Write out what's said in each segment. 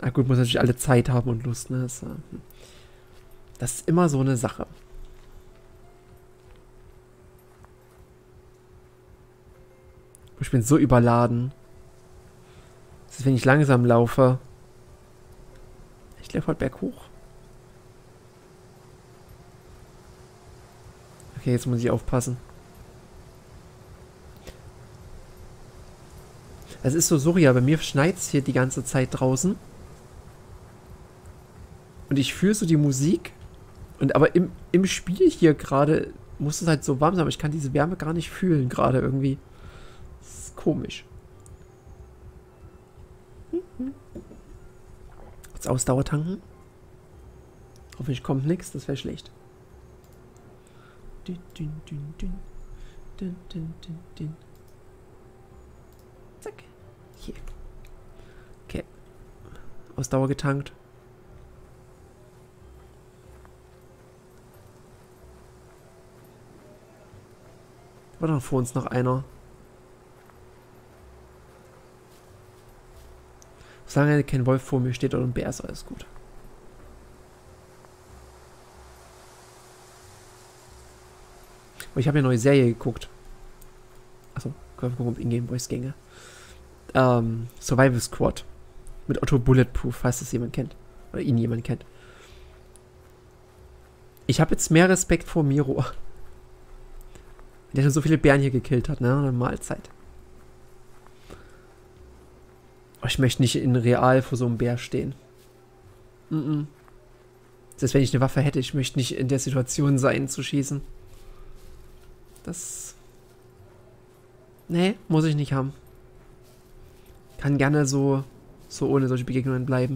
Na gut, muss natürlich alle Zeit haben und Lust, ne? Das ist immer so eine Sache. Ich bin so überladen. Das ist, wenn ich langsam laufe. Ich laufe halt berghoch. Okay, jetzt muss ich aufpassen. Es ist so surreal. Bei mir schneit es hier die ganze Zeit draußen. Und ich fühle so die Musik. Und aber im Spiel hier gerade muss es halt so warm sein. Aber ich kann diese Wärme gar nicht fühlen gerade irgendwie. Das ist komisch. Jetzt Ausdauer tanken. Hoffentlich kommt nichts. Das wäre schlecht. Zack. Hier. Okay. Ausdauer getankt. War doch vor uns noch einer. Solange kein Wolf vor mir steht oder ein Bär, ist alles gut. Aber ich habe ja eine neue Serie geguckt. Achso, können wir gucken, ob Ingame Voice gänge. Survival Squad. Mit Otto Bulletproof, falls das jemand kennt. Oder ihn jemand kennt. Ich habe jetzt mehr Respekt vor Miro. Der schon so viele Bären hier gekillt hat, ne? Eine Mahlzeit. Oh, ich möchte nicht in real vor so einem Bär stehen. Selbst wenn ich eine Waffe hätte, ich möchte nicht in der Situation sein, zu schießen. Das... Nee, muss ich nicht haben. Kann gerne so ohne solche Begegnungen bleiben.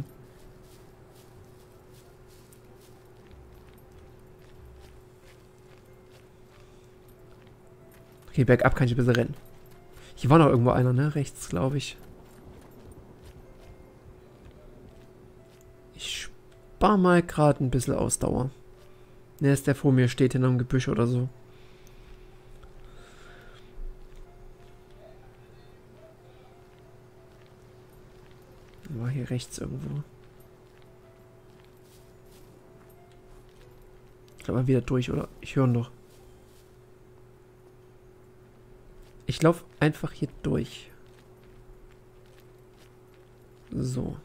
Okay, bergab kann ich ein bisschen rennen. Hier war noch irgendwo einer, ne? Rechts, glaube ich. Ich spare mal gerade ein bisschen Ausdauer. Ne, ist der vor mir steht hinter einem Gebüsch oder so. War hier rechts irgendwo. Ich glaube mal wieder durch, oder? Ich höre ihn doch. Ich laufe einfach hier durch. So.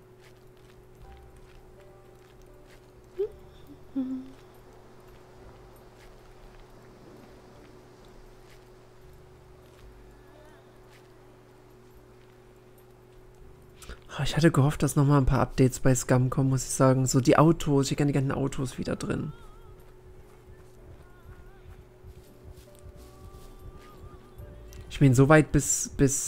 Ich hatte gehofft, dass nochmal ein paar Updates bei Scum kommen, muss ich sagen. So die Autos, ich hätte gerne die ganzen Autos wieder drin. Ich meine, so weit bis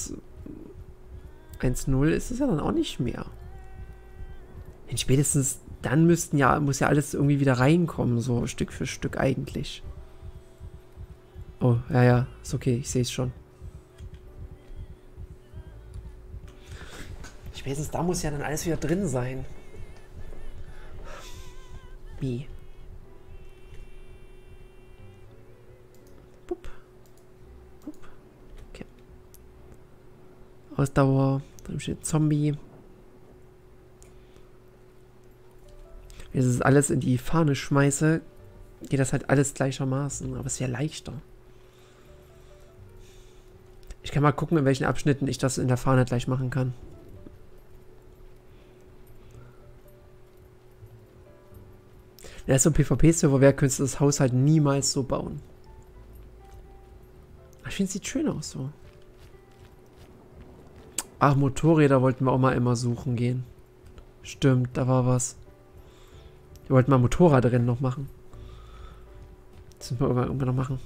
1.0 ist es ja dann auch nicht mehr. Denn spätestens dann muss ja alles irgendwie wieder reinkommen, so Stück für Stück eigentlich. Oh, ja, ist okay, ich sehe es schon. Spätestens da muss ja dann alles wieder drin sein. Wie? Bup. Bup. Okay. Ausdauer. Dann steht Zombie. Wenn ich das alles in die Fahne schmeiße, geht das halt alles gleichermaßen. Aber es wäre leichter. Ich kann mal gucken, in welchen Abschnitten ich das in der Fahne gleich machen kann. Wenn das so ein PvP-Server wäre, könntest du das Haus halt niemals so bauen. Ich finde, es sieht schön aus so. Ach, Motorräder wollten wir auch mal immer suchen gehen. Stimmt, da war was. Wir wollten mal Motorradrennen noch machen. Das müssen wir irgendwann noch machen.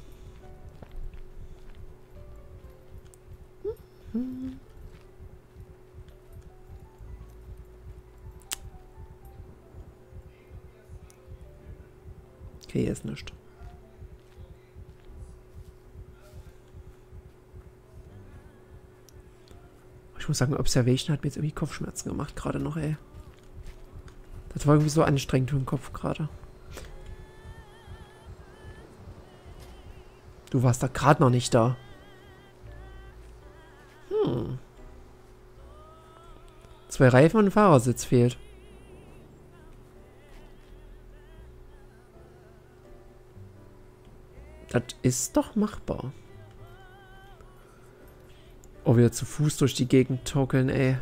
Okay, hier ist nichts. Ich muss sagen, Observation hat mir jetzt irgendwie Kopfschmerzen gemacht, gerade noch, ey. Das war irgendwie so anstrengend im Kopf gerade. Du warst da gerade noch nicht da. 2 Reifen und ein Fahrersitz fehlt. Das ist doch machbar. Oh, wieder zu Fuß durch die Gegend tokeln, ey.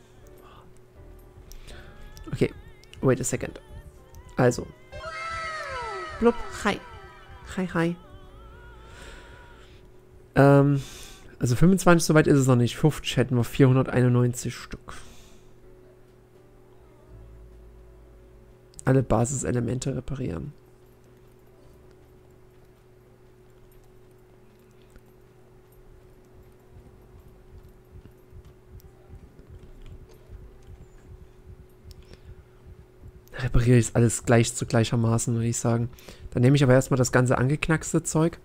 Okay, wait a second. Also. Blub, hi. Hi, hi. Also 25, soweit ist es noch nicht. 50 hätten wir 491 Stück. Alle Basiselemente reparieren. Repariere ich alles gleichermaßen, würde ich sagen. Dann nehme ich aber erstmal das ganze angeknackste Zeug.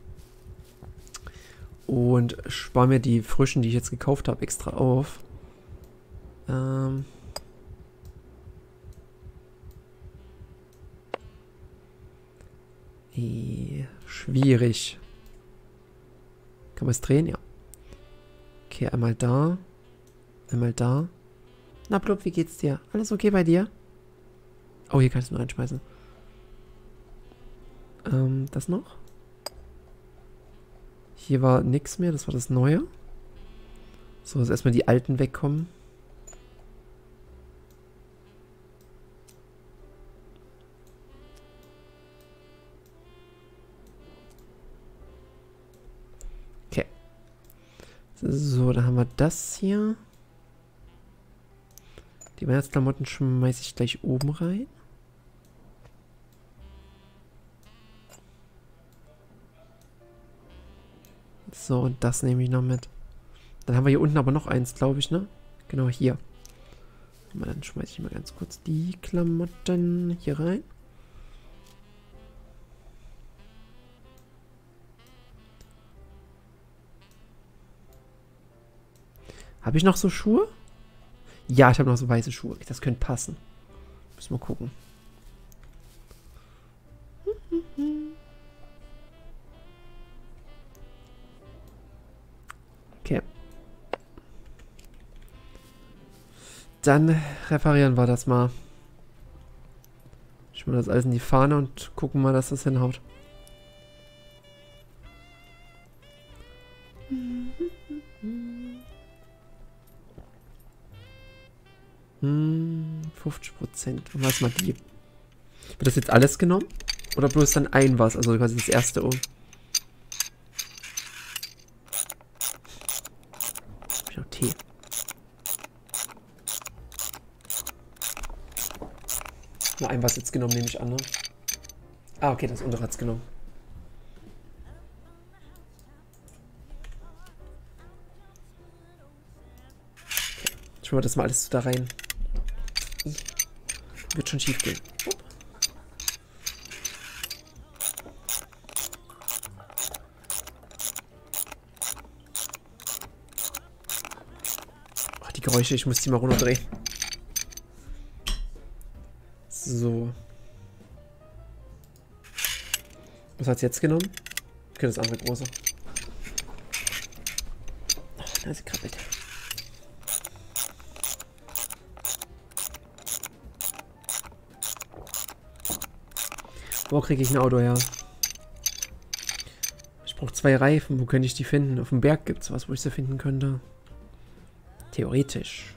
Und spare mir die frischen, die ich jetzt gekauft habe, extra auf. Schwierig. Kann man es drehen? Ja. Okay, einmal da. Einmal da. Na, Blub, wie geht's dir? Alles okay bei dir? Oh, hier kann ich es nur reinschmeißen. Das noch? Hier war nichts mehr, das war das Neue. So, jetzt erstmal die alten wegkommen. Okay. So, dann haben wir das hier. Die Weihnachtsklamotten schmeiße ich gleich oben rein. So, und das nehme ich noch mit. Dann haben wir hier unten aber noch eins, glaube ich, ne? Genau, hier. Dann schmeiße ich mal ganz kurz die Klamotten hier rein. Habe ich noch so Schuhe? Ja, ich habe noch so weiße Schuhe. Das könnte passen. Müssen wir gucken. Okay. Dann reparieren wir das mal. Schieben wir das alles in die Fahne und gucken mal, dass das hinhaut. 50%. Was mal die? Wird das jetzt alles genommen? Oder bloß dann ein was? Also quasi das erste um. Hab ich noch Tee? Nur ein was jetzt genommen, nehme ich an, ne? Ah, okay, das untere hat's genommen. Okay. Schauen wir das mal alles da rein. Wird schon schief gehen. Oh, die Geräusche, ich muss die mal runterdrehen. So. Was hat es jetzt genommen? Okay, das andere große. Da ist sie krabbelt. Wo kriege ich ein Auto her? Ich brauche 2 Reifen. Wo könnte ich die finden? Auf dem Berg gibt es was, wo ich sie finden könnte. Theoretisch.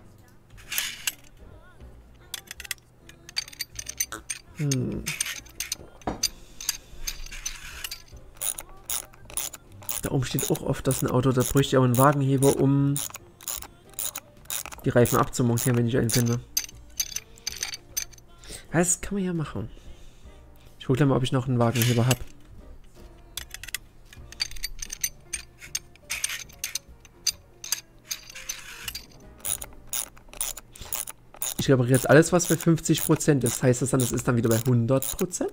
Da oben steht auch oft, dass ein Auto, da bräuchte ich auch einen Wagenheber, um die Reifen abzumontieren, wenn ich einen finde. Das kann man ja machen. Ich gucke mal, ob ich noch einen Wagenheber habe. Ich repariere jetzt alles, was bei 50% ist. Heißt das dann, das ist dann wieder bei 100%?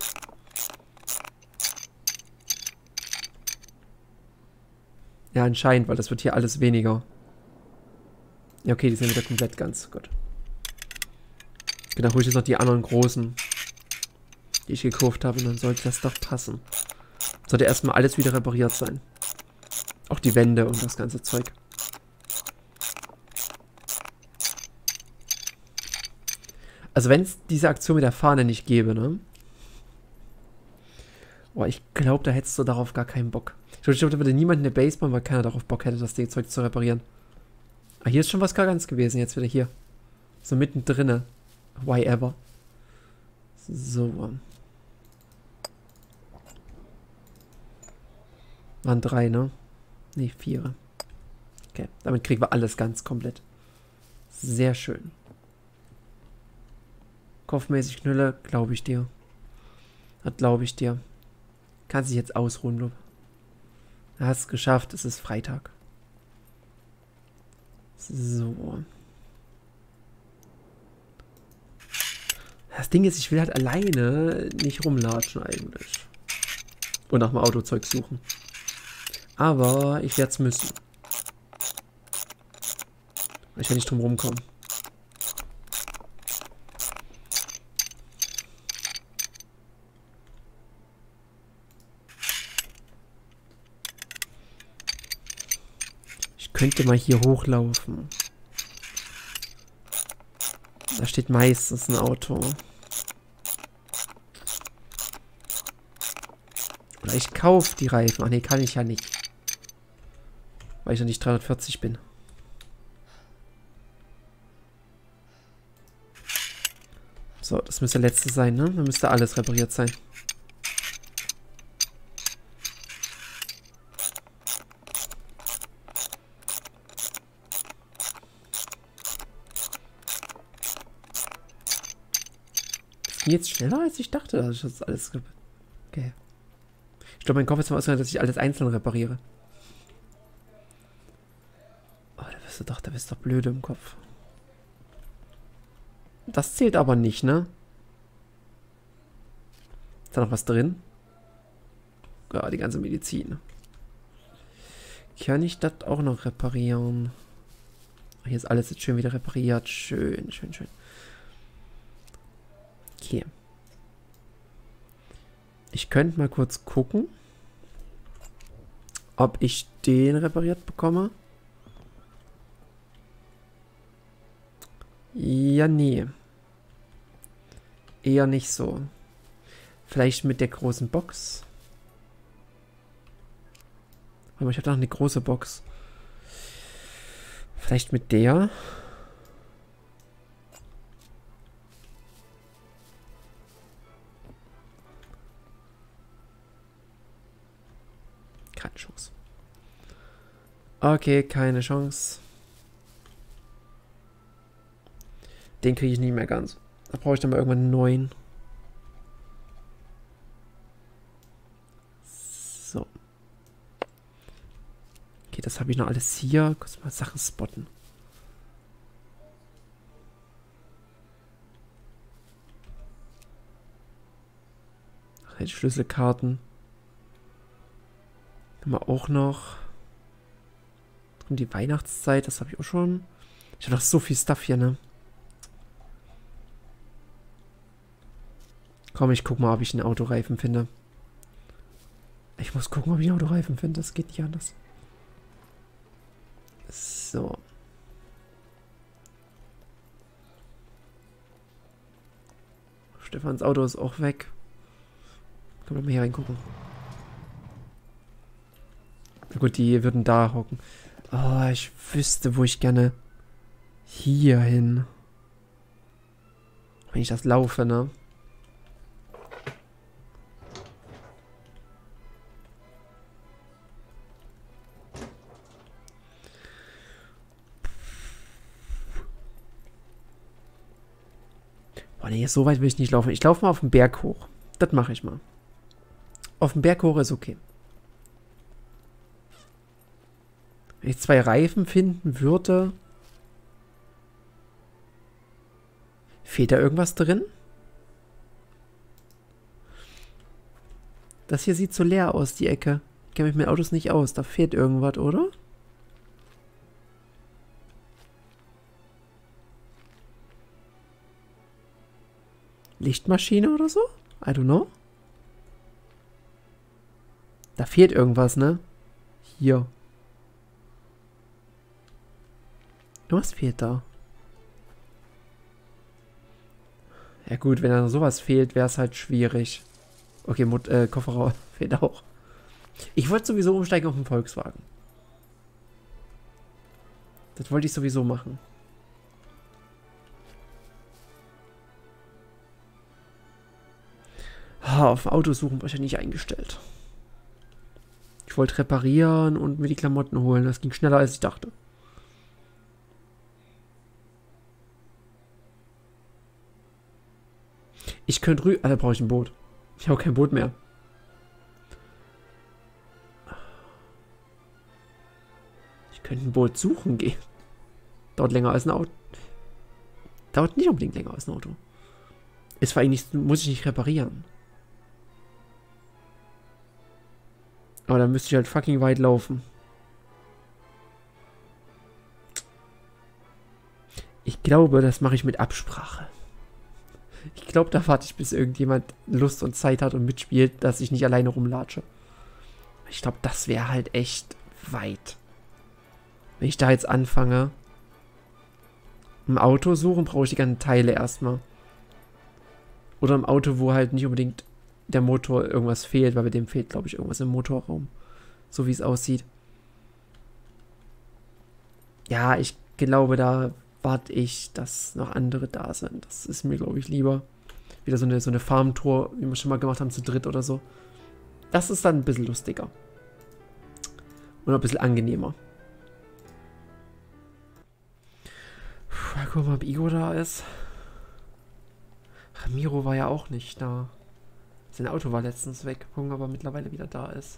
Ja, anscheinend, weil das wird hier alles weniger. Ja, okay, die sind wieder komplett ganz. Gut. Genau, hole ich jetzt noch die anderen großen, die ich gekauft habe, und dann sollte das doch passen. Sollte erstmal alles wieder repariert sein. Auch die Wände und das ganze Zeug. Also wenn es diese Aktion mit der Fahne nicht gäbe, ne? Boah, ich glaube, da hättest du darauf gar keinen Bock. Ich glaube, da würde niemand in der Base bauen, weil keiner darauf Bock hätte, das Zeug zu reparieren. Ah, hier ist schon was gar ganz gewesen, jetzt wieder hier. So mittendrin. Why ever. So. Waren 3, ne? Ne, 4. Okay, damit kriegen wir alles ganz komplett. Sehr schön. Kopfmäßig Knülle, glaube ich dir. Das glaube ich dir. Kannst dich jetzt ausruhen, du. Du hast es geschafft, es ist Freitag. So. Das Ding ist, ich will halt alleine nicht rumlatschen eigentlich. Und nach dem Autozeug suchen. Aber ich werde es müssen. Ich will nicht drum rumkommen. Ich könnte mal hier hochlaufen. Da steht meistens ein Auto. Oder ich kaufe die Reifen. Ach nee, kann ich ja nicht. Weil ich ja nicht 340 bin. So, das müsste der letzte sein, ne? Dann müsste alles repariert sein. Das ging jetzt schneller, als ich dachte, dass ich das alles... Okay. Ich glaube, mein Kopf ist mal ausgegangen, dass ich alles einzeln repariere. Oh, da bist du doch blöd im Kopf. Das zählt aber nicht, ne? Ist da noch was drin? Ja, die ganze Medizin. Kann ich das auch noch reparieren? Hier ist alles jetzt schön wieder repariert. Schön, schön, schön. Okay. Ich könnte mal kurz gucken, ob ich den repariert bekomme. Ja, nee. Eher nicht so. Vielleicht mit der großen Box. Aber ich habe noch eine große Box. Vielleicht mit der. Keine Chance. Okay, keine Chance. Den kriege ich nicht mehr ganz. Da brauche ich dann mal irgendwann einen neuen. So. Okay, das habe ich noch alles hier. Kurz mal Sachen spotten. Ach, die Schlüsselkarten. Haben wir auch noch. Und die Weihnachtszeit, das habe ich auch schon. Ich habe noch so viel Stuff hier, ne? Komm, ich guck mal, ob ich einen Autoreifen finde. Ich muss gucken, ob ich einen Autoreifen finde. Das geht nicht anders. So. Stefans Auto ist auch weg. Können wir mal hier reingucken. Na gut, die würden da hocken. Oh, ich wüsste, wo ich gerne hier hin. Wenn ich das laufe, ne? Boah, nee, so weit will ich nicht laufen. Ich laufe mal auf den Berg hoch. Das mache ich mal. Auf dem Berg hoch ist okay. Wenn ich 2 Reifen finden würde... Fehlt da irgendwas drin? Das hier sieht so leer aus, die Ecke. Ich kenne mich mit Autos nicht aus. Da fehlt irgendwas, oder? Lichtmaschine oder so? I don't know. Da fehlt irgendwas, ne? Hier. Was fehlt da? Ja gut, wenn da sowas fehlt, wäre es halt schwierig. Okay, Kofferraum fehlt auch. Ich wollte sowieso umsteigen auf den Volkswagen. Das wollte ich sowieso machen. Auf dem Auto suchen war ich ja nicht eingestellt. Ich wollte reparieren und mir die Klamotten holen. Das ging schneller, als ich dachte. Ich könnte rüber... Da brauche ich ein Boot. Ich habe kein Boot mehr. Ich könnte ein Boot suchen gehen. Dauert länger als ein Auto. Dauert nicht unbedingt länger als ein Auto. Ist vor allem nicht... Muss ich nicht reparieren. Aber dann müsste ich halt fucking weit laufen. Ich glaube, das mache ich mit Absprache. Ich glaube, da warte ich, bis irgendjemand Lust und Zeit hat und mitspielt, dass ich nicht alleine rumlatsche. Ich glaube, das wäre halt echt weit. Wenn ich da jetzt anfange, im Auto suchen, brauche ich die ganzen Teile erstmal. Oder im Auto, wo halt nicht unbedingt der Motor irgendwas fehlt, weil bei dem fehlt, glaube ich, irgendwas im Motorraum. So wie es aussieht. Ja, ich glaube, da warte ich, dass noch andere da sind. Das ist mir, glaube ich, lieber. Wieder so eine Farmtour, wie wir schon mal gemacht haben, zu dritt oder so. Das ist dann ein bisschen lustiger. Und ein bisschen angenehmer. Puh, mal gucken, ob Igor da ist. Ramiro war ja auch nicht da. Sein Auto war letztens weg. Gucken, ob er mittlerweile wieder da ist.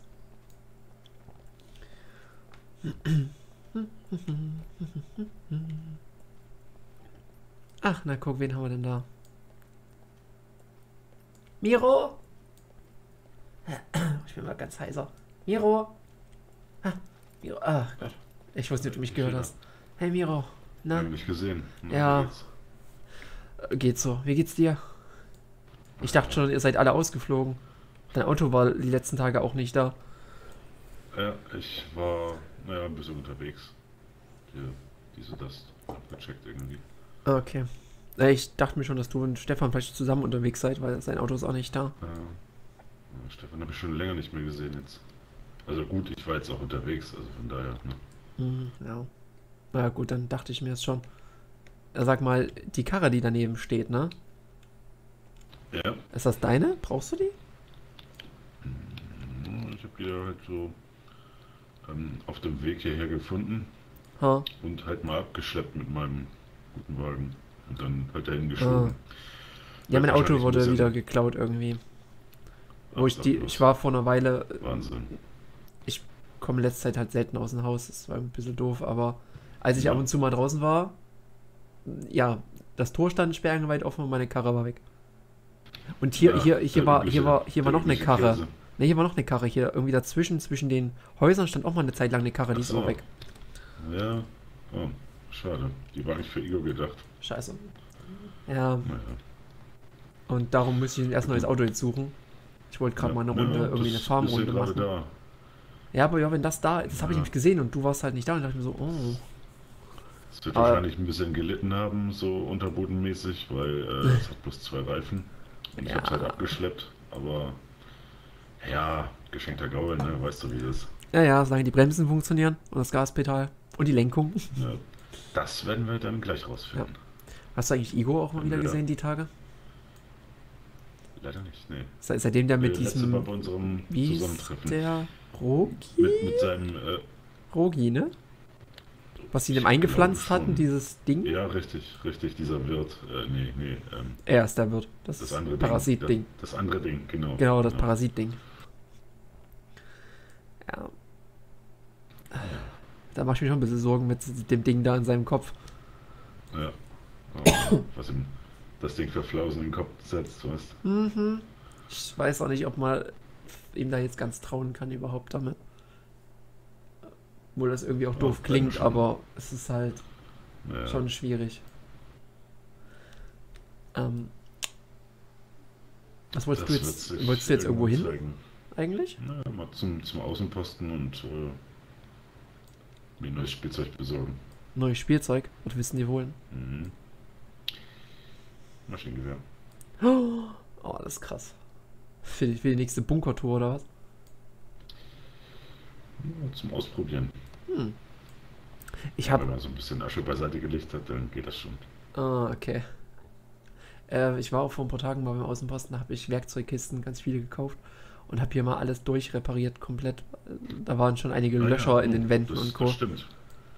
Ach, na guck, wen haben wir denn da? Miro? Ich bin mal ganz heiser. Miro? Ah, Miro. Ach Gott. Ich wusste nicht, ob du mich gehört hast. Hey Miro. Na? Nicht gesehen. Ja. Geht so. Wie geht's dir? Ich dachte schon, ihr seid alle ausgeflogen. Dein Auto war die letzten Tage auch nicht da. Ja, ich war, ein bisschen unterwegs. Hier, das abgecheckt irgendwie. Okay. Ich dachte mir schon, dass du und Stefan vielleicht zusammen unterwegs seid, weil sein Auto ist auch nicht da. Stefan habe ich schon länger nicht mehr gesehen jetzt. Also gut, ich war jetzt auch unterwegs, also von daher, ne? Ja. Na gut, dann dachte ich mir es schon. Sag mal, die Karre, die daneben steht, ne? Ja. Ist das deine? Brauchst du die? Ich habe die halt so auf dem Weg hierher gefunden Ha. und halt mal abgeschleppt mit meinem guten Wagen und dann halt dahin geschoben. Ja, mein Auto Wahrscheinlich wurde muss er- wieder geklaut irgendwie. Wo ich bloß. ich war vor einer Weile, Wahnsinn. ich komme letzte Zeit halt selten aus dem Haus, das war ein bisschen doof, aber als ich Ja. ab und zu mal draußen war, ja, das Tor stand sperrangelweit offen und meine Karre war weg. Und hier war noch eine Karre. Käse. Ne, hier war noch eine Karre. Hier irgendwie dazwischen, zwischen den Häusern stand auch mal eine Zeit lang eine Karre, die Ach ist so. auch weg. Ja, oh, schade. Die war nicht für Igor gedacht. Scheiße. Ja, Naja. und darum müsste ich erst ein neues Auto jetzt suchen. Ich wollte gerade mal eine Runde, irgendwie eine Farmrunde machen. Da. Ja, aber ja, wenn das da, das habe ich Ja. nämlich gesehen und du warst halt nicht da und dachte mir so, oh. Es wird Aber- wahrscheinlich ein bisschen gelitten haben, so unterbodenmäßig, weil es hat bloß 2 Reifen. Und ich Ja. hab's halt abgeschleppt, aber ja, geschenkter Gaul, ne? Weißt du, wie das ist. Ja, solange die Bremsen funktionieren und das Gaspedal und die Lenkung. Ja, das werden wir dann gleich rausfinden. Hast du eigentlich Igor auch mal wieder Ja. gesehen, die Tage? Leider nicht, nee. Seitdem der mit Letzte Mal diesem, bei unserem wie hieß Zusammentreffen. der? Rogi? Mit seinem, Rogi, ne? Was sie Ich dem eingepflanzt glaube hatten, schon. dieses Ding? ja, richtig, dieser Wirt. Er ist der Wirt. Das das ist andere Parasit-Ding. Ding. Das andere Ding, genau. Genau, das ja. Parasit-Ding. Ja. Da mache ich mir schon ein bisschen Sorgen mit dem Ding da in seinem Kopf. Ja. Oh, was ihm das Ding für Flausen in den Kopf setzt, weißt du? Mhm. Ich weiß auch nicht, ob man ihm da jetzt ganz trauen kann überhaupt damit. Obwohl das irgendwie auch Ja, doof bleibt klingt, schon. aber es ist halt Ja. schon schwierig. Was wolltest du Das wird jetzt? sich Wolltest du jetzt irgendwo hin zeigen. eigentlich? Na, mal zum Außenposten und mir ein neues Spielzeug besorgen. Neues Spielzeug? Was wissen die holen? Mhm. Maschinengewehr. Oh, das ist krass. Für die nächste Bunkertour oder was? Ja, zum Ausprobieren. Hm. Ich Ja, wenn hab. man so ein bisschen Asche beiseite gelegt hat, dann geht das schon. Ah, okay. Ich war auch vor ein paar Tagen mal beim Außenposten, da habe ich Werkzeugkisten, ganz viele gekauft und habe hier mal alles durchrepariert, komplett. Da waren schon einige Ah ja, Löcher in oh, den Wänden und das Co. stimmt.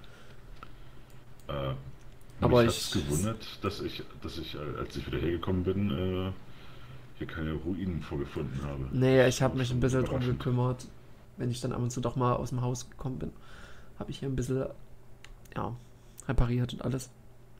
Äh, Aber mich hat es ich. gewundert, dass ich, als ich wieder hergekommen bin, hier keine Ruinen vorgefunden habe. Nee, Das ich habe war mich ein schon bisschen drum überraschend. gekümmert. Wenn ich dann ab und zu doch mal aus dem Haus gekommen bin, habe ich hier ein bisschen, ja, repariert und alles.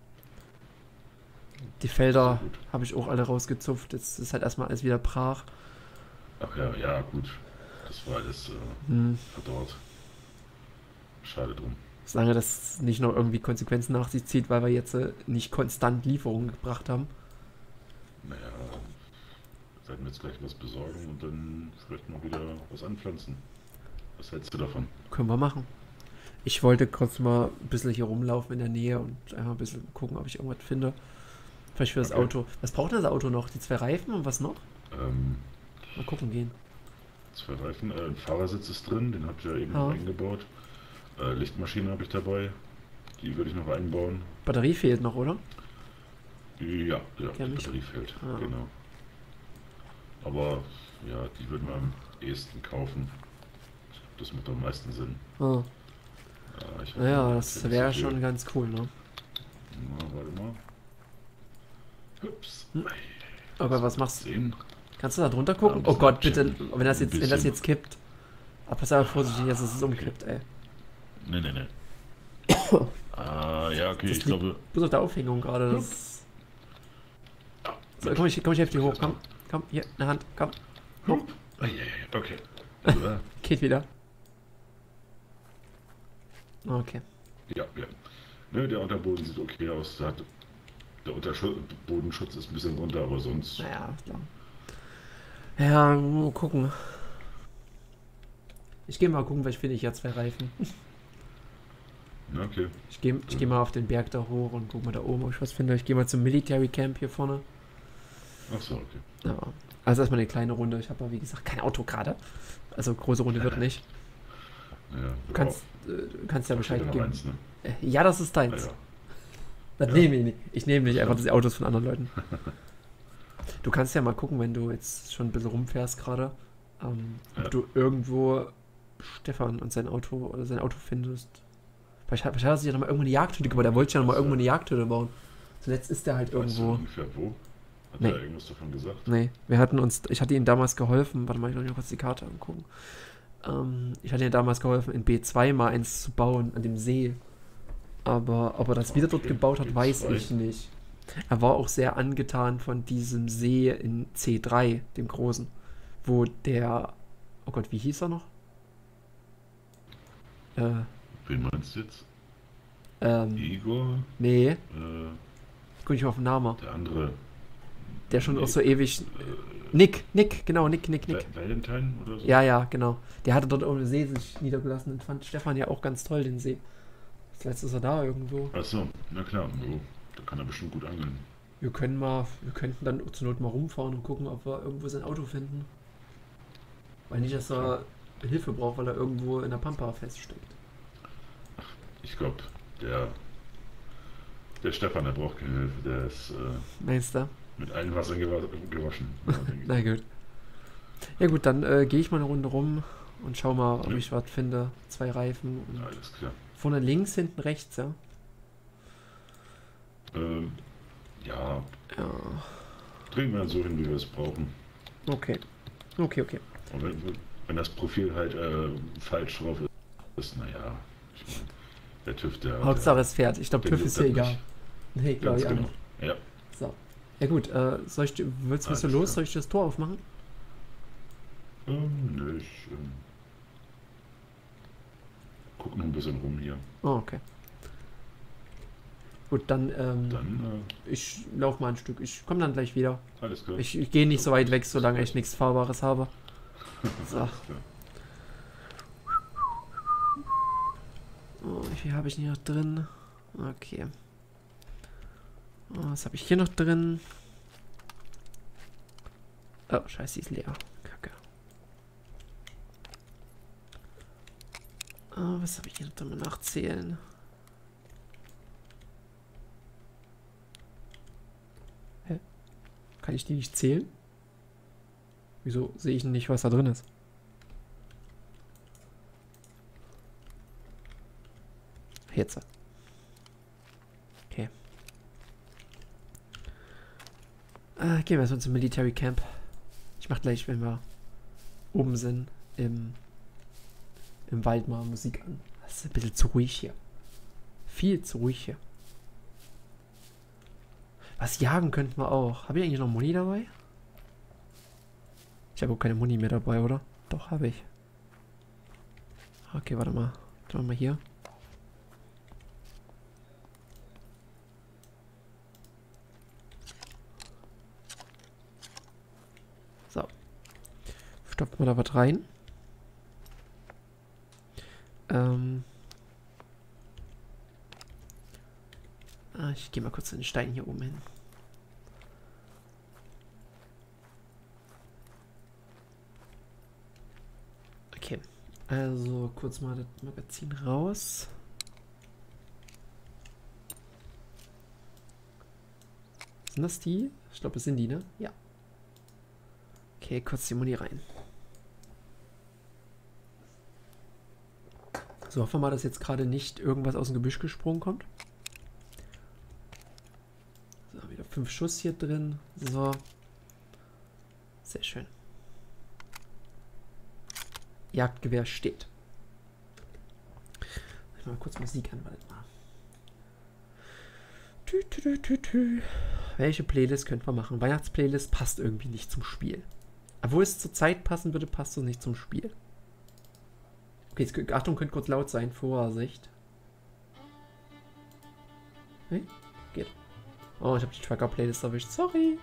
Die Sehr Felder gut. habe ich auch alle rausgezupft. Jetzt ist halt erstmal alles wieder brach. Ach ja, ja, gut. Das war alles Hm. verdorrt. Schade drum. Solange das nicht noch irgendwie Konsequenzen nach sich zieht, weil wir jetzt nicht konstant Lieferungen gebracht haben. Naja, werden wir jetzt gleich was besorgen und dann vielleicht mal wieder was anpflanzen. Was hältst du davon? Können wir machen. Ich wollte kurz mal ein bisschen hier rumlaufen in der Nähe und einfach ein bisschen gucken, ob ich irgendwas finde. Vielleicht für das Okay. Auto. Was braucht das Auto noch? Die zwei Reifen und was noch? Ähm, Mal gucken gehen. zwei Reifen, ein Fahrersitz ist drin, den habt ihr ja eben Ja. eingebaut. Lichtmaschine habe ich dabei, die würde ich noch einbauen. Batterie fehlt noch, oder? Ja, ja, Kenn die ich. Batterie fehlt, Ah. genau. Aber ja, die würden wir am ehesten kaufen. Das macht am meisten Sinn. Ah. Ich hab Naja, jetzt das hier wäre nicht so viel. schon ganz cool, ne? Na, warte mal. Ups. Hm. Aber was machst du? Sehen? Kannst du da drunter Ja, gucken? ein Oh bisschen Gott, bitte, abchecken. wenn das Ein jetzt, wenn das bisschen. jetzt kippt. Aber pass aber vorsichtig, dass es umkippt, ey. Nee, nee, nee. Ja, okay, Das ich liegt glaube. bloß auf der Aufhängung gerade. Das... So, komm ich helfe dir hoch. Komm, komm, hier, eine Hand, komm. Hoch. Okay. So, Geht wieder. Okay. ja, ja. Ne, der Unterboden sieht okay aus. Der Unterbodenschutz ist ein bisschen runter, aber sonst. Naja, klar. Ja, mal gucken. Ich gehe mal gucken, vielleicht finde ich ja zwei Reifen. Na, okay. Ich geh mal auf den Berg da hoch und guck mal da oben, ob ich was finde. Ich gehe mal zum Military Camp hier vorne. Ach so, okay. Ja. Also erstmal eine kleine Runde. Ich habe aber wie gesagt kein Auto gerade. Also große Runde wird nicht. Ja, Du kannst ja Bescheid noch geben. eins, ne? Ja, das ist Ah, deins. ja. Das Ja. nehme ich nicht. Ich nehme nicht einfach die Autos von anderen Leuten. Du kannst ja mal gucken, wenn du jetzt schon ein bisschen rumfährst gerade, ob Ja. du irgendwo Stefan und sein Auto oder sein Auto findest. Vielleicht hat er sich ja nochmal irgendwo eine Jagdhütte gebaut. Der wollte ja nochmal irgendwo eine Jagdhütte bauen. Zuletzt ist der halt Weißt du irgendwo. ungefähr wo? Hat Nee. er irgendwas davon gesagt? Nee, ich hatte ihm damals geholfen. Warte mal, ich will noch kurz die Karte angucken. Ich hatte ihm damals geholfen, in B2 mal eins zu bauen, an dem See. Aber ob er das wieder dort Okay, gebaut hat, weiß B2. ich nicht. Er war auch sehr angetan von diesem See in C3, dem großen, wo der, oh Gott, wie hieß er noch? Wen meinst du jetzt? Ähm, Igor? nee, Äh, guck ich mal auf den Namen. der andere. Der schon Nee, auch so ewig. Nick, genau, Nick. Valentine oder so? Ja, genau. Der hatte dort oben im See sich niedergelassen und fand Stefan ja auch ganz toll, den See. Vielleicht ist er da irgendwo. Ach so, na klar. Oh, da kann er bestimmt gut angeln. Wir könnten dann zur Not mal rumfahren und gucken, ob wir irgendwo sein Auto finden. Weil nicht, dass er Hilfe braucht, weil er irgendwo in der Pampa feststeckt. Ich glaube, der Stefan, der braucht keine Hilfe. Der ist Meinst du? mit allen Wassern gewaschen. Ja, denke ich. Na gut. Ja gut, dann gehe ich mal eine Runde rum und schau mal, ob Ja. ich was finde. Zwei Reifen. Und Alles klar. vorne links, hinten rechts, ja? Ja, Ja. bringen wir so hin, wie wir es brauchen. Okay. Okay. Und wenn das Profil halt falsch drauf ist, naja, ich meine, der TÜV, Hauptsache es fährt. Ich glaube, den TÜV ist juckt hier das egal. Nee, glaube ganz ich auch genau. nicht. Ja, So. Ja gut, willst du Alles los? klar. Soll ich das Tor aufmachen? nö, ich guck noch ein bisschen rum hier. Oh, okay. Gut, dann, Dann, ich laufe mal ein Stück. Ich komme dann gleich wieder. alles klar. Ich gehe nicht so weit weg, solange ich nichts Fahrbares habe. So. Alles klar. Oh, wie viel habe ich hier noch drin? Okay. Oh, was habe ich hier noch drin? Oh, scheiße, die ist leer. Kacke. Oh, was habe ich hier noch mal nachzählen? Hä? Kann ich die nicht zählen? Wieso sehe ich nicht, was da drin ist? Jetzt. Okay. Gehen wir erstmal zum Military Camp. Ich mach gleich, wenn wir oben sind, im Wald mal Musik an. Das ist ein bisschen zu ruhig hier. Viel zu ruhig hier. Was jagen könnten wir auch. Habe ich eigentlich noch Muni dabei? Ich habe auch keine Muni mehr dabei, oder? Doch, habe ich. Okay, warte mal. Schauen wir mal hier. So. Stopfen wir da was rein. Ich gehe mal kurz den Stein hier oben hin. Okay. Also kurz mal das Magazin raus. Sind das die? Ich glaube, das sind die, ne? Ja. Okay, kurz die Muni rein. So, hoffen wir mal, dass jetzt gerade nicht irgendwas aus dem Gebüsch gesprungen kommt. So, wieder 5 Schuss hier drin. So. Sehr schön. Jagdgewehr steht. Ich mal kurz Musik an, wartet mal. Welche Playlist könnten wir machen? Weihnachtsplaylist passt irgendwie nicht zum Spiel. Obwohl es zur Zeit passen würde, passt es nicht zum Spiel. Okay, jetzt, Achtung, könnte kurz laut sein. Vorsicht. Nee? Geht. Oh, ich habe die Tracker-Playlist erwischt. Sorry.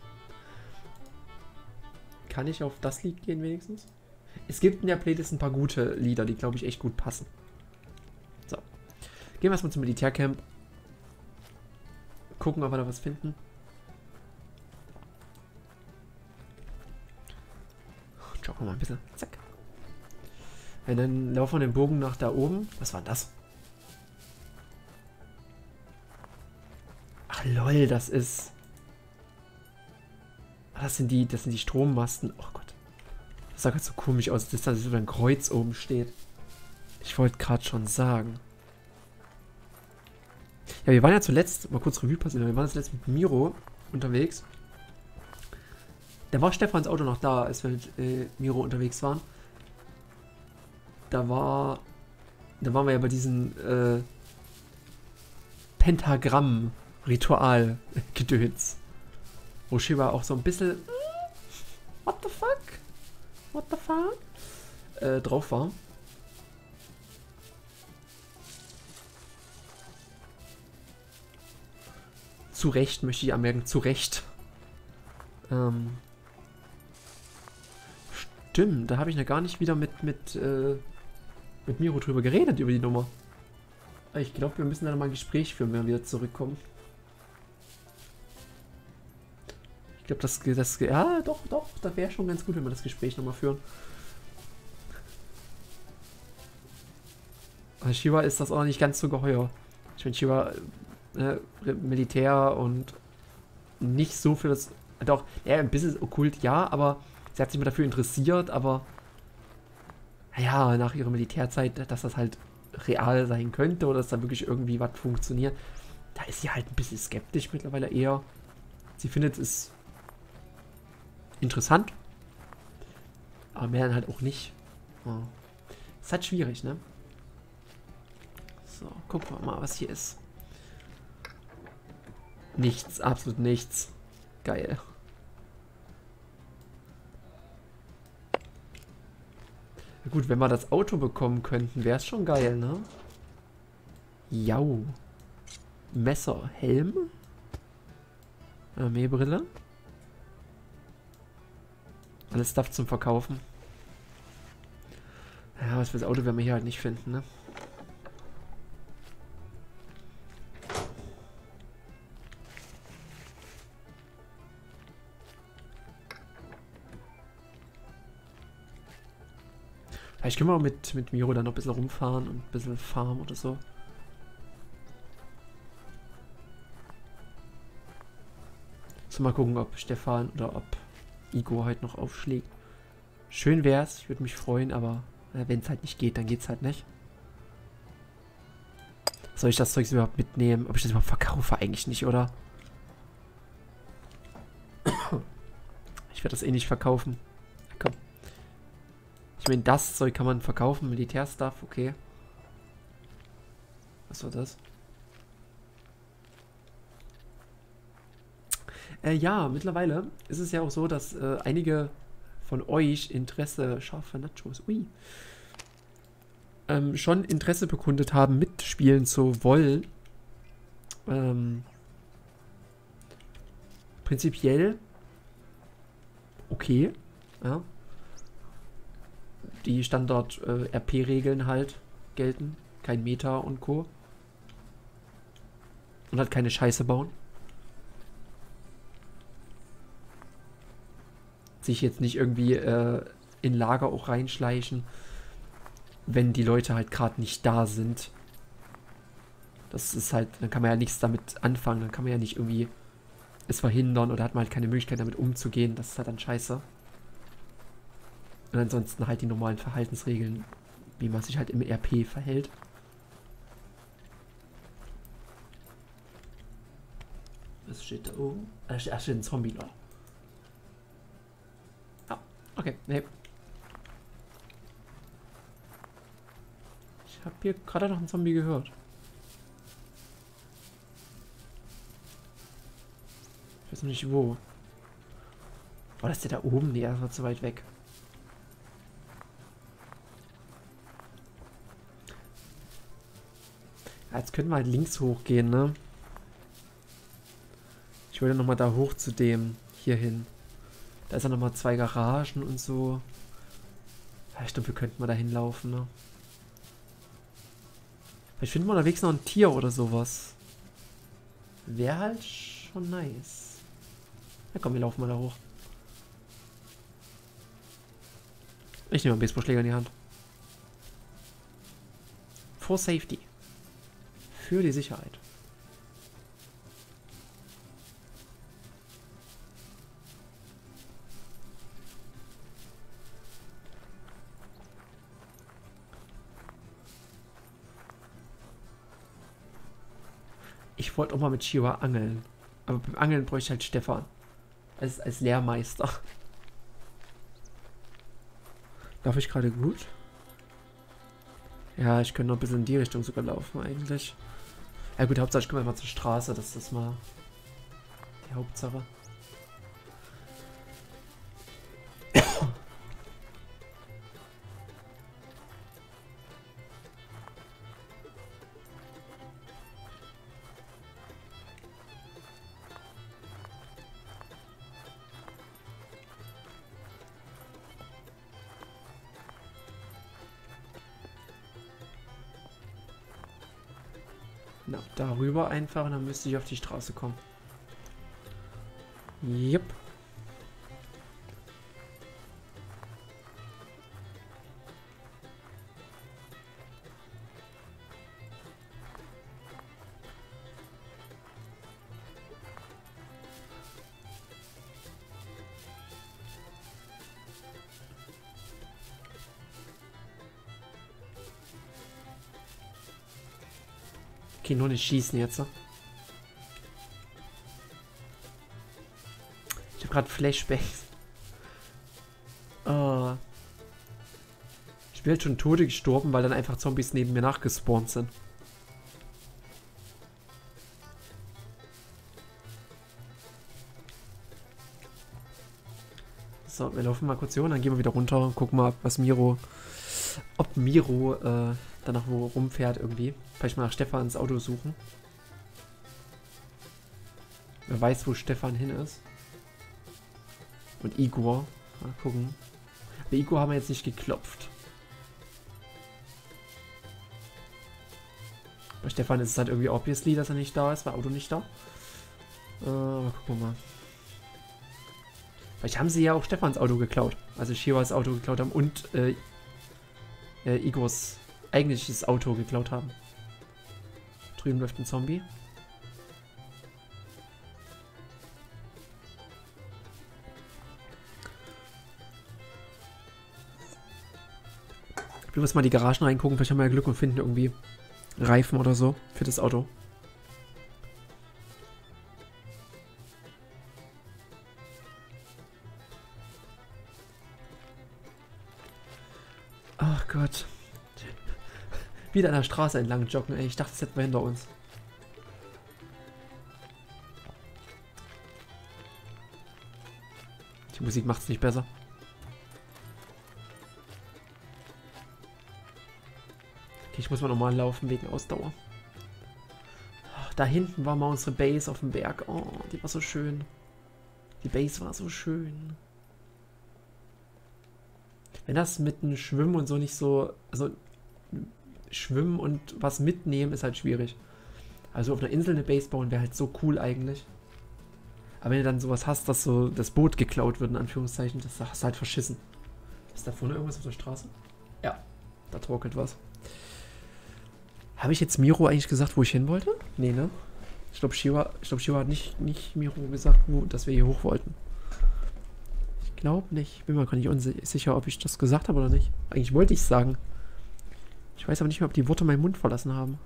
Kann ich auf das Lied gehen wenigstens? Es gibt in der Playlist ein paar gute Lieder, die, glaube ich, echt gut passen. So. Gehen wir erstmal zum Militärcamp. Gucken, ob wir da was finden. Joggen wir mal ein bisschen. Zack. Und dann laufen wir den Bogen nach da oben. Was war das? Ach lol, das ist... Das sind die Strommasten. Oh Gott. Das sah gerade so komisch aus, dass da so ein Kreuz oben steht. Ich wollte gerade schon sagen. Ja, wir waren ja zuletzt, mal kurz Revue passieren, wir waren zuletzt mit Miro unterwegs. Da war Stefans Auto noch da, als wir mit Miro unterwegs waren. Da waren wir ja bei diesem Pentagramm-Ritual-Gedöns. Wo Shiva auch so ein bisschen what the fuck? What the fuck? Drauf war. Zu Recht, möchte ich anmerken, zu Recht. Stimmt, da habe ich ja gar nicht wieder mit Miro drüber geredet, über die Nummer. Ich glaube, wir müssen da mal ein Gespräch führen, wenn wir wieder zurückkommen. Ich glaube, ja, doch, das wäre schon ganz gut, wenn wir das Gespräch nochmal führen. Bei Shiva ist das auch nicht ganz so geheuer. Ich meine, Shiva, Militär und nicht so für das, doch, ja, ein bisschen okkult, ja, aber sie hat sich mal dafür interessiert, aber naja, nach ihrer Militärzeit, dass das halt real sein könnte oder dass da wirklich irgendwie was funktioniert, da ist sie halt ein bisschen skeptisch mittlerweile eher. Sie findet es interessant, aber mehr dann halt auch nicht. Ja. Ist halt schwierig, ne? So, gucken wir mal, was hier ist. Nichts, absolut nichts. Geil. Na gut, wenn wir das Auto bekommen könnten, wäre es schon geil, ne? Jau. Messer, Helm. Armeebrille. Alles Stuff zum Verkaufen. Ja, was für das Auto werden wir hier halt nicht finden, ne? Vielleicht können wir auch mit Miro dann noch ein bisschen rumfahren und ein bisschen farmen oder so. So, mal gucken, ob Stefan oder ob Igor heute noch aufschlägt. Schön wär's, ich würde mich freuen, aber wenn es halt nicht geht, dann geht's halt nicht. Soll ich das Zeug überhaupt mitnehmen? Ob ich das überhaupt verkaufe? Eigentlich nicht, oder? Ich werde das eh nicht verkaufen. Komm. Ich meine, das Zeug kann man verkaufen. Militärstuff, okay. Was war das? Ja, mittlerweile ist es ja auch so, dass einige von euch Interesse, scharfe Nachos, schon Interesse bekundet haben, mitspielen zu wollen. Prinzipiell okay. Ja. Die Standard-RP-Regeln halt gelten. Kein Meta und Co. Und halt keine Scheiße bauen. Sich jetzt nicht irgendwie in Lager auch reinschleichen, wenn die Leute halt gerade nicht da sind. Das ist halt, dann kann man ja nichts damit anfangen, dann kann man ja nicht irgendwie es verhindern oder hat man halt keine Möglichkeit damit umzugehen. Das ist halt dann scheiße. Und ansonsten halt die normalen Verhaltensregeln, wie man sich halt im RP verhält. Was steht da oben? Da steht ein Zombie noch. Ah, okay, nee. Ich habe hier gerade noch einen Zombie gehört. Ich weiß noch nicht wo. War das der da oben? Nee, das war zu weit weg. Ja, jetzt können wir halt links hochgehen, ne? Ich wollte nochmal da hoch zu dem. Hier hin. Da ist ja nochmal 2 Garagen und so. Ja, ich glaube, wir könnten mal da hinlaufen, ne? Vielleicht finden wir unterwegs noch ein Tier oder sowas. Wäre halt schon nice. Na komm, wir laufen mal da hoch. Ich nehme einen Baseballschläger in die Hand. For safety. Für die Sicherheit. Ich wollte auch mal mit Chihuahua angeln. Aber beim Angeln bräuchte ich halt Stefan. Als Lehrmeister. Laufe ich gerade gut? Ja, ich könnte noch ein bisschen in die Richtung sogar laufen eigentlich. Ja gut, Hauptsache ich komme mal zur Straße. Das ist mal die Hauptsache. Na, darüber einfach und dann müsste ich auf die Straße kommen. Jupp. Okay, nur nicht schießen jetzt. Ich habe gerade Flashbacks. Ich bin jetzt schon Tode gestorben, weil dann einfach Zombies neben mir nachgespawnt sind. So, wir laufen mal kurz hier und dann gehen wir wieder runter und gucken mal, ob Miro dann noch wo rumfährt irgendwie. Vielleicht mal nach Stefans Auto suchen. Wer weiß, wo Stefan hin ist. Und Igor. Mal gucken. Bei Igor haben wir jetzt nicht geklopft. Bei Stefan ist es halt irgendwie obviously, dass er nicht da ist. War Auto nicht da. Aber gucken wir mal. Vielleicht haben sie ja auch Stefans Auto geklaut. Also Chihuahuas Auto geklaut haben und Igors eigentliches Auto geklaut haben. Drüben läuft ein Zombie. Ich will jetzt mal die Garagen reingucken, vielleicht haben wir ja Glück und finden irgendwie Reifen oder so für das Auto. Ach Gott. Wieder an der Straße entlang joggen, ey. Ich dachte, das hätten wir hinter uns. Die Musik macht es nicht besser. Okay, ich muss mal normal laufen wegen Ausdauer. Da hinten war mal unsere Base auf dem Berg. Oh, die war so schön. Die Base war so schön. Wenn das mit dem Schwimmen und so nicht so... Also, Schwimmen und was mitnehmen ist halt schwierig. Also auf einer Insel eine Base bauen wäre halt so cool eigentlich. Aber wenn du dann sowas hast, dass so das Boot geklaut wird, in Anführungszeichen, das hast du halt verschissen. Ist da vorne irgendwas auf der Straße? Ja, da torkelt was. Habe ich jetzt Miro eigentlich gesagt, wo ich hin wollte? Nee, ne? Ich glaube, Shira hat nicht Miro gesagt, dass wir hier hoch wollten. Ich glaube nicht. Bin mir gar nicht unsicher, ob ich das gesagt habe oder nicht. Eigentlich wollte ich es sagen. Ich weiß aber nicht mehr, ob die Worte meinen Mund verlassen haben.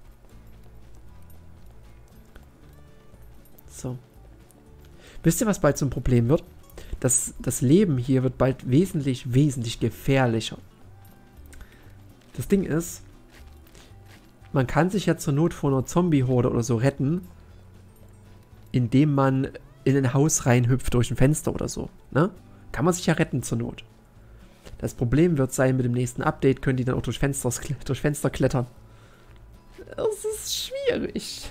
So. Wisst ihr, was bald zum Problem wird? Das Leben hier wird bald wesentlich gefährlicher. Das Ding ist, man kann sich ja zur Not vor einer Zombie-Horde oder so retten, indem man in ein Haus reinhüpft durch ein Fenster oder so. Ne? Kann man sich ja retten zur Not. Das Problem wird sein, mit dem nächsten Update können die dann auch durch Fenster klettern. Das ist schwierig.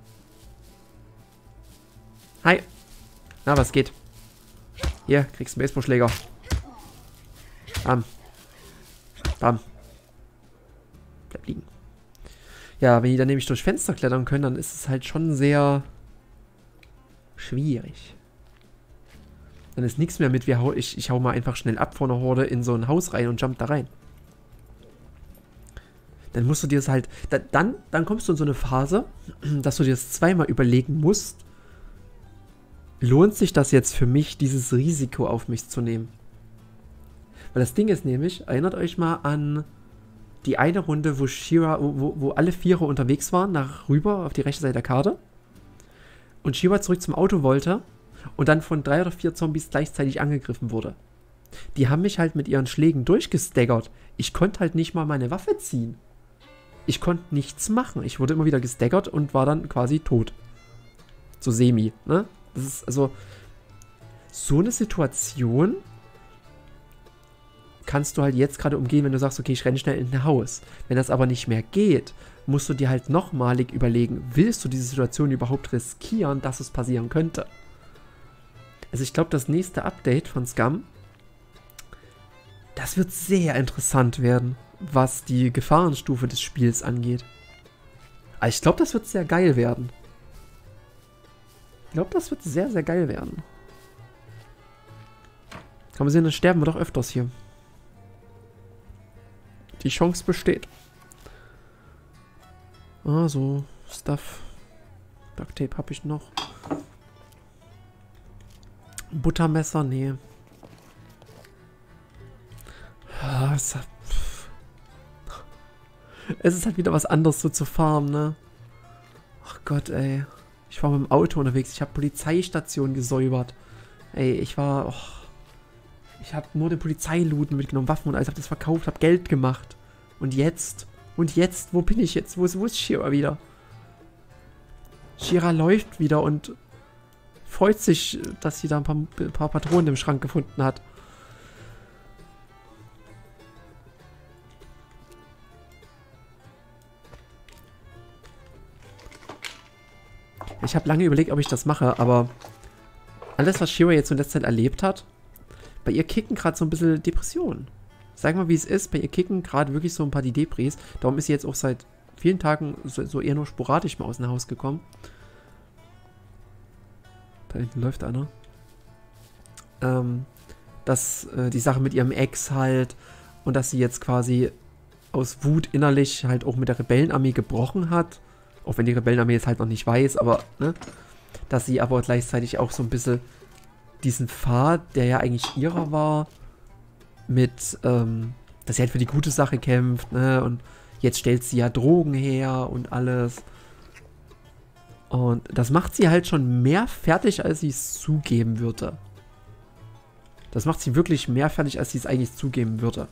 Hi. Na, was geht? Hier, kriegst einen Baseballschläger. Bam. Bam. Bleib liegen. Ja, wenn die dann nämlich durch Fenster klettern können, dann ist es halt schon sehr schwierig. Dann ist nichts mehr mit, ich hau mal einfach schnell ab vor einer Horde in so ein Haus rein und jump da rein. Dann musst du dir das halt, dann kommst du in so eine Phase, dass du dir das zweimal überlegen musst, lohnt sich das jetzt für mich, dieses Risiko auf mich zu nehmen? Weil das Ding ist nämlich, erinnert euch mal an die eine Runde, wo Shira, wo alle Vierer unterwegs waren, nach rüber auf die rechte Seite der Karte. Und Shira zurück zum Auto wollte und dann von 3 oder 4 Zombies gleichzeitig angegriffen wurde. Die haben mich halt mit ihren Schlägen durchgestaggert. Ich konnte halt nicht mal meine Waffe ziehen. Ich konnte nichts machen. Ich wurde immer wieder gestaggert und war dann quasi tot. So semi, ne? Das ist also so eine Situation kannst du halt jetzt gerade umgehen, wenn du sagst, okay, ich renne schnell in ein Haus. Wenn das aber nicht mehr geht, musst du dir halt nochmalig überlegen, willst du diese Situation überhaupt riskieren, dass es passieren könnte? Also ich glaube, das nächste Update von Scum, das wird sehr interessant werden, was die Gefahrenstufe des Spiels angeht. Aber ich glaube, das wird sehr geil werden. Ich glaube, das wird sehr, sehr geil werden. Kann man sehen, dann sterben wir doch öfters hier. Die Chance besteht. Ah, so Stuff. Duct Tape habe ich noch. Buttermesser, nee. Ah, es ist halt wieder was anderes so zu farmen, ne? Ach Gott, ey. Ich war mit dem Auto unterwegs. Ich habe Polizeistationen gesäubert. Ey, ich habe nur den Polizeilooten mitgenommen, Waffen und alles, habe das verkauft, habe Geld gemacht. Und jetzt? Wo bin ich jetzt? Wo ist Shira wieder? Shira läuft wieder und freut sich, dass sie da ein paar Patronen im Schrank gefunden hat. Ich habe lange überlegt, ob ich das mache, aber alles, was Shira jetzt in letzter Zeit erlebt hat, bei ihr kicken gerade so ein bisschen Depressionen. Sag mal, wie es ist, bei ihr kicken gerade wirklich so ein paar die Depris. Darum ist sie jetzt auch seit vielen Tagen so eher nur sporadisch mal aus dem Haus gekommen. Da hinten läuft einer. Dass die Sache mit ihrem Ex halt und dass sie jetzt quasi aus Wut innerlich halt auch mit der Rebellenarmee gebrochen hat. Auch wenn die Rebellenarmee es halt noch nicht weiß, aber, ne? Dass sie aber gleichzeitig auch so ein bisschen diesen Pfad, der ja eigentlich ihrer war, mit, dass sie halt für die gute Sache kämpft, ne? Und jetzt stellt sie ja Drogen her und alles. Und das macht sie halt schon mehr fertig, als sie es zugeben würde. Das macht sie wirklich mehr fertig, als sie es eigentlich zugeben würde.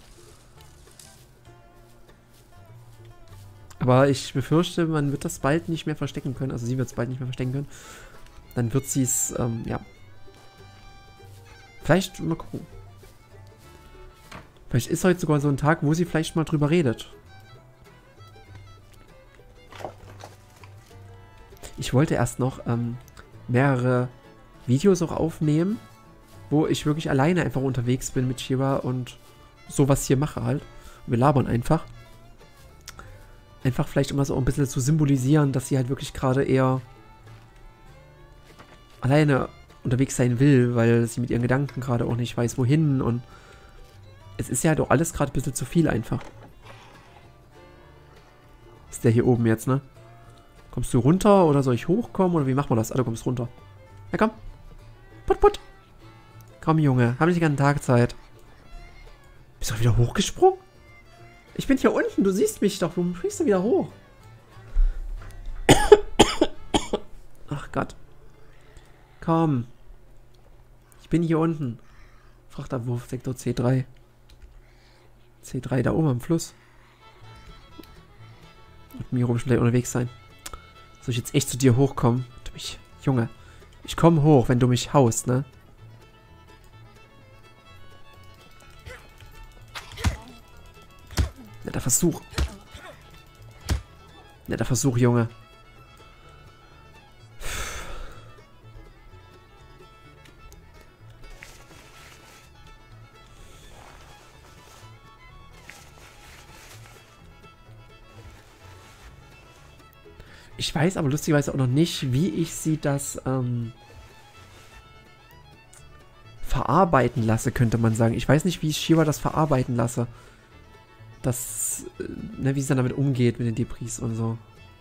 Aber ich befürchte, man wird das bald nicht mehr verstecken können. Also sie wird es bald nicht mehr verstecken können. Dann wird sie es, ja. Vielleicht mal gucken. Vielleicht ist heute sogar so ein Tag, wo sie vielleicht mal drüber redet. Ich wollte erst noch mehrere Videos auch aufnehmen, wo ich wirklich alleine einfach unterwegs bin mit Shira und sowas hier mache halt. Und wir labern einfach. Einfach vielleicht immer so ein bisschen zu symbolisieren, dass sie halt wirklich gerade eher alleine unterwegs sein will, weil sie mit ihren Gedanken gerade auch nicht weiß, wohin. Und es ist ja doch alles gerade ein bisschen zu viel einfach. Ist der hier oben jetzt, ne? Kommst du runter oder soll ich hochkommen oder wie machen wir das? Ah, du kommst runter. Ja, komm. Put, put. Komm, Junge. Hab nicht die ganze Tag Zeit. Bist du wieder hochgesprungen? Ich bin hier unten. Du siehst mich doch. Warum springst du wieder hoch? Ach Gott. Komm. Ich bin hier unten. Frachtabwurf, Sektor C3. C3 da oben am Fluss. Und Miro muss vielleicht unterwegs sein. Soll ich jetzt echt zu dir hochkommen? Du mich, Junge. Ich komme hoch, wenn du mich haust, ne? Netter Versuch. Netter Versuch, Junge. Ich weiß aber lustigerweise auch noch nicht, wie ich sie das verarbeiten lasse, könnte man sagen. Ich weiß nicht, wie ich Shira das verarbeiten lasse. Das, ne, wie sie dann damit umgeht mit den Debris und so.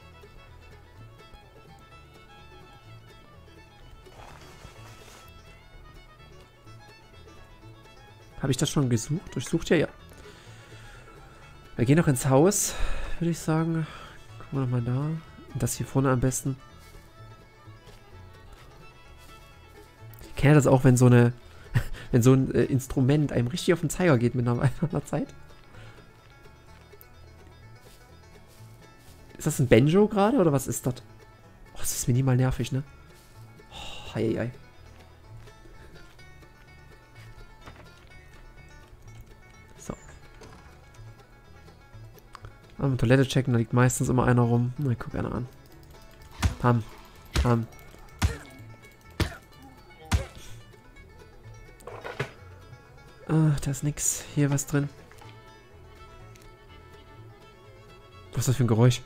Habe ich das schon gesucht? Durchsucht? Ja, ja. Wir gehen noch ins Haus, würde ich sagen. Gucken wir nochmal da. Und das hier vorne am besten. Ich kenne das auch, wenn so eine, wenn so ein Instrument einem richtig auf den Zeiger geht mit einer Zeit. Ist das ein Banjo gerade oder was ist das? Oh, das ist minimal nervig, ne? Oh, hei, hei. So. Mal Toilette checken, da liegt meistens immer einer rum. Na, ich guck einer an. Pam. Pam. Ah, da ist nix. Hier was drin. Was ist das für ein Geräusch?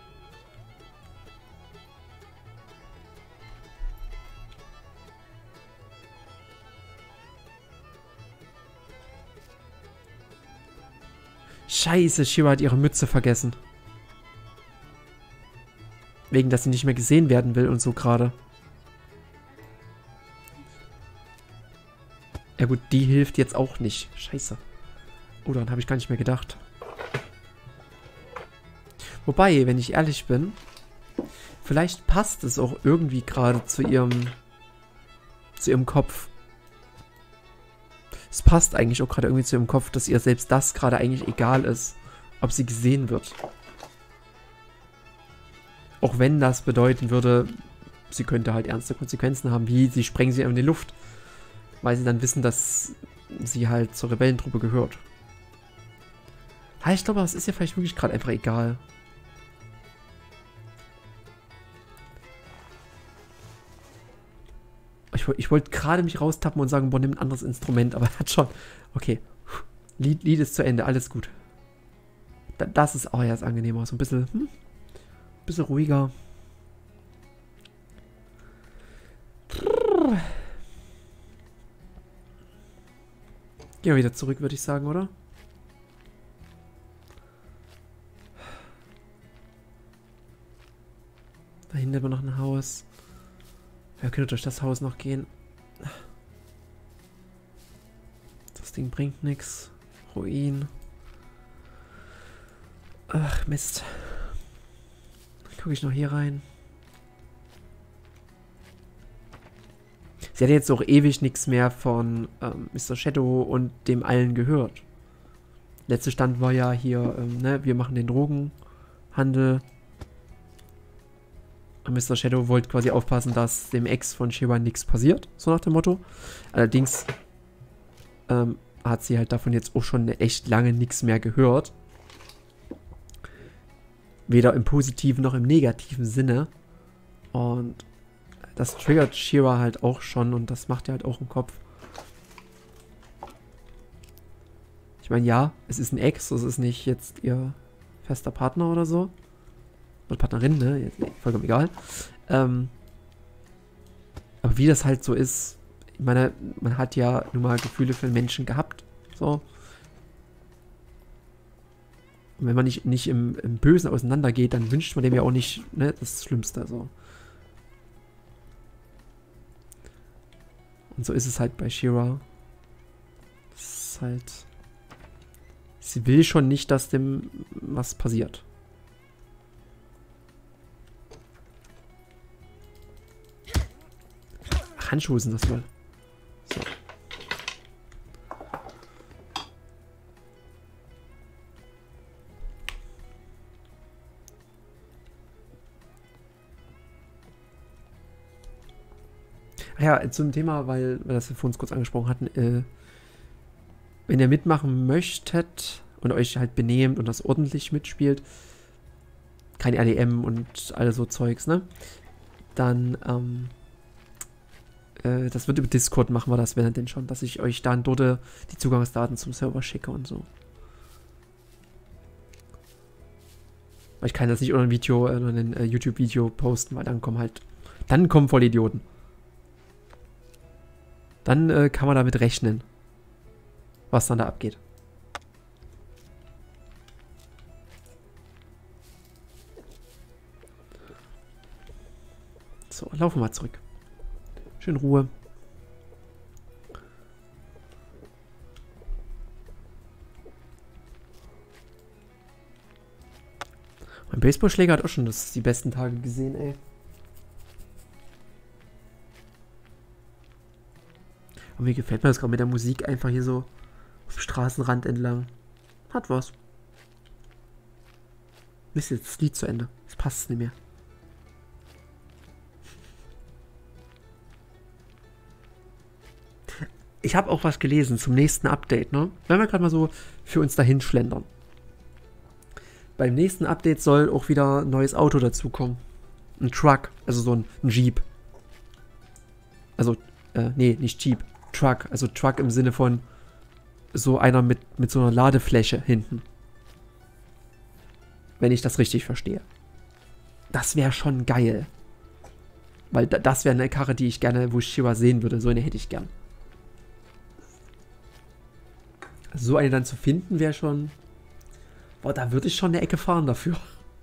Scheiße, Shira hat ihre Mütze vergessen. Wegen, dass sie nicht mehr gesehen werden will und so gerade. Ja gut, die hilft jetzt auch nicht. Scheiße. Oh, daran habe ich gar nicht mehr gedacht. Wobei, wenn ich ehrlich bin, vielleicht passt es auch irgendwie gerade zu ihrem Kopf. Es passt eigentlich auch gerade irgendwie zu ihrem Kopf, dass ihr selbst das gerade eigentlich egal ist, ob sie gesehen wird. Auch wenn das bedeuten würde, sie könnte halt ernste Konsequenzen haben, wie sie sprengen sie in die Luft, weil sie dann wissen, dass sie halt zur Rebellentruppe gehört. Ja, ich glaube, das ist ja vielleicht wirklich gerade einfach egal. Ich wollte gerade mich raustappen und sagen, boah, nimm ein anderes Instrument, aber er hat schon. Okay. Lied ist zu Ende, alles gut. Das ist auch jetzt angenehmer. So ein bisschen, bisschen ruhiger. Gehen wir wieder zurück, würde ich sagen, oder? hinten hätten wir noch ein Haus. Wir können durch das Haus noch gehen. Das Ding bringt nichts. Ruin. Ach, Mist. Dann gucke ich noch hier rein. Sie hat jetzt auch ewig nichts mehr von Mr. Shadow und dem allen gehört. Letzter Stand war ja hier, ne, wir machen den Drogenhandel. Und Mr. Shadow wollte quasi aufpassen, dass dem Ex von Shira nichts passiert, so nach dem Motto. Allerdings hat sie halt davon jetzt auch schon echt lange nichts mehr gehört. Weder im positiven noch im negativen Sinne. Und das triggert Shira halt auch schon und das macht ihr halt auch im Kopf. Ich meine, ja, es ist ein Ex, es ist nicht jetzt ihr fester Partner oder so. Oder Partnerin, ne? Vollkommen egal. Aber wie das halt so ist, ich meine, man hat ja nun mal Gefühle für Menschen gehabt. So. Und wenn man nicht im Bösen auseinandergeht, dann wünscht man dem ja auch nicht, ne, das Schlimmste. So. Und so ist es halt bei Shira. Das ist halt. Sie will schon nicht, dass dem was passiert. Handschuhe sind das wohl. So. Ach ja, zum Thema, weil wir das vor uns kurz angesprochen hatten, wenn ihr mitmachen möchtet und euch halt benehmt und das ordentlich mitspielt, kein RDM und all so Zeugs, ne? Dann, das wird über Discord machen wir das, wenn denn schon, dass ich euch dann dort die Zugangsdaten zum Server schicke und so. Weil ich kann das nicht unter ein Video, oder ein YouTube-Video posten, weil dann kommen Vollidioten. Dann kann man damit rechnen, was dann da abgeht. So, laufen wir mal zurück. Schön Ruhe. Mein Baseballschläger hat auch schon die besten Tage gesehen, ey. Aber mir gefällt mir das gerade mit der Musik einfach hier so auf dem Straßenrand entlang. Hat was. Ist jetzt das Lied zu Ende. Das passt nicht mehr. Ich habe auch was gelesen zum nächsten Update, ne? Wenn wir gerade mal so für uns dahin schlendern. Beim nächsten Update soll auch wieder ein neues Auto dazukommen. Ein Truck, also so ein Jeep. Also, nee, nicht Jeep. Truck, also Truck im Sinne von so einer mit so einer Ladefläche hinten. Wenn ich das richtig verstehe. Das wäre schon geil. Weil das wäre eine Karre, die ich gerne, wo ich Shira sehen würde. So eine hätte ich gern. Also so eine dann zu finden wäre schon... Boah, da würde ich schon eine Ecke fahren dafür.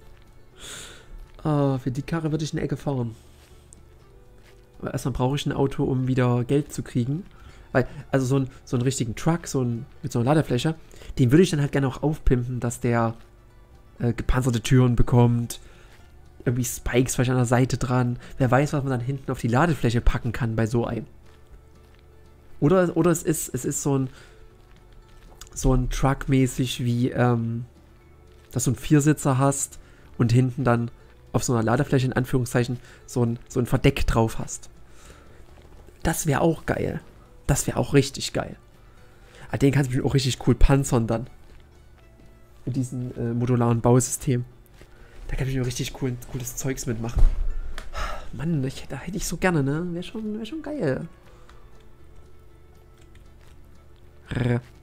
Für die Karre würde ich eine Ecke fahren. Aber erstmal brauche ich ein Auto, um wieder Geld zu kriegen. Weil, also so einen richtigen Truck, mit so einer Ladefläche, den würde ich dann halt gerne auch aufpimpen, dass der gepanzerte Türen bekommt, irgendwie Spikes vielleicht an der Seite dran. Wer weiß, was man dann hinten auf die Ladefläche packen kann bei so einem. Oder es ist so ein Truck-mäßig wie, dass du einen Viersitzer hast und hinten dann auf so einer Ladefläche in Anführungszeichen so ein Verdeck drauf hast. Das wäre auch geil. Das wäre auch richtig geil. Aber den kannst du auch richtig cool panzern dann. Mit diesem modularen Bausystem. Da kann ich mir richtig cooles Zeugs mitmachen. Mann, da hätte ich so gerne, ne? Wäre schon geil.